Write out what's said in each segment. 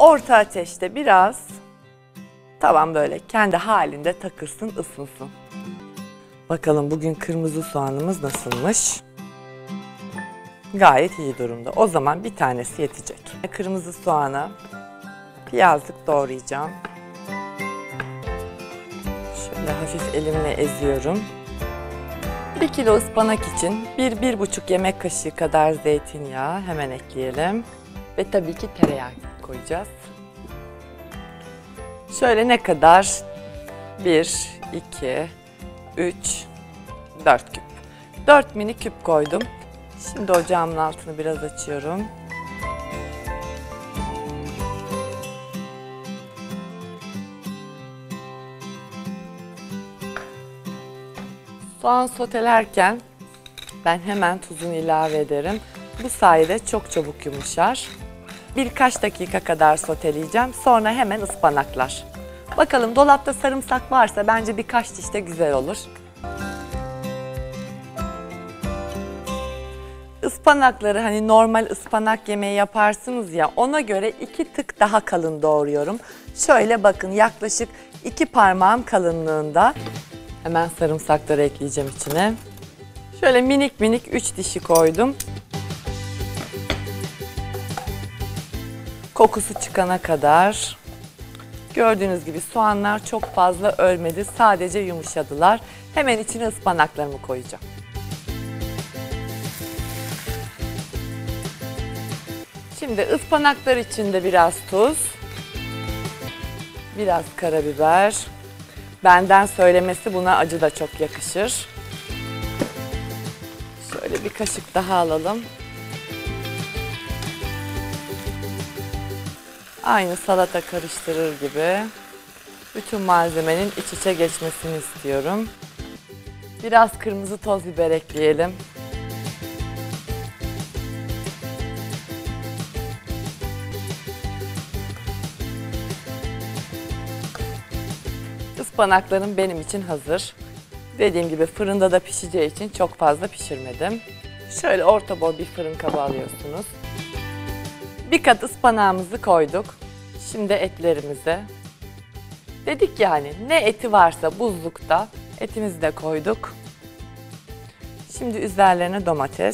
Orta ateşte biraz tavan böyle kendi halinde takılsın, ısınsın. Bakalım bugün kırmızı soğanımız nasılmış? Gayet iyi durumda. O zaman bir tanesi yetecek. Kırmızı soğanı piyazlık doğrayacağım. Şöyle hafif elimle eziyorum. 1 kilo ıspanak için 1-1,5 yemek kaşığı kadar zeytinyağı hemen ekleyelim. Ve tabii ki tereyağı koyacağız. Şöyle ne kadar? 1, 2, 3, 4 küp. 4 mini küp koydum. Şimdi ocağımın altını biraz açıyorum. Soğan sotelerken ben hemen tuzunu ilave ederim. Bu sayede çok çabuk yumuşar. Birkaç dakika kadar soteleyeceğim. Sonra hemen ıspanaklar. Bakalım dolapta sarımsak varsa bence birkaç diş de güzel olur. Ispanakları hani normal ıspanak yemeği yaparsınız ya, ona göre 2 tık daha kalın doğruyorum. Şöyle bakın, yaklaşık 2 parmağım kalınlığında. Hemen sarımsakları ekleyeceğim içine. Şöyle minik minik 3 dişi koydum. Kokusu çıkana kadar. Gördüğünüz gibi soğanlar çok fazla ölmedi, sadece yumuşadılar. Hemen içine ıspanaklarımı koyacağım. Şimdi ıspanaklar için de biraz tuz, biraz karabiber. Benden söylemesi, buna acı da çok yakışır. Şöyle bir kaşık daha alalım. Aynı salata karıştırır gibi bütün malzemenin iç içe geçmesini istiyorum. Biraz kırmızı toz biber ekleyelim. Ispanaklarım benim için hazır. Dediğim gibi fırında da pişeceği için çok fazla pişirmedim. Şöyle orta boy bir fırın kabı alıyorsunuz. Bir kat ıspanağımızı koyduk. Şimdi etlerimize. Dedik yani ne eti varsa buzlukta etimizi de koyduk. Şimdi üzerlerine domates.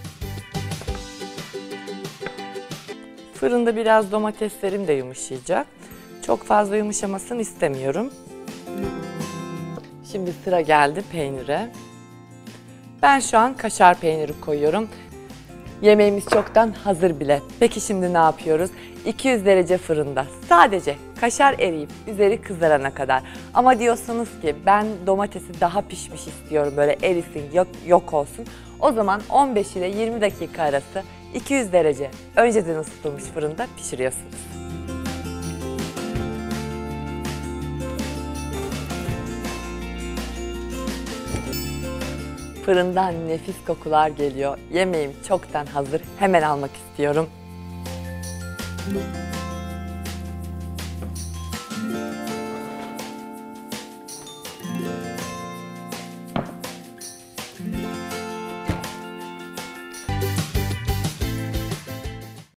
Fırında biraz domateslerim de yumuşayacak. Çok fazla yumuşamasını istemiyorum. Şimdi sıra geldi peynire. Ben şu an kaşar peyniri koyuyorum. Yemeğimiz çoktan hazır bile. Peki şimdi ne yapıyoruz? 200 derece fırında sadece kaşar eriyip üzeri kızarana kadar. Ama diyorsunuz ki ben domatesi daha pişmiş istiyorum, böyle erisin, yok olsun. O zaman 15 ile 20 dakika arası 200 derece önceden ısıtılmış fırında pişiriyorsunuz. Fırından nefis kokular geliyor. Yemeğim çoktan hazır. Hemen almak istiyorum.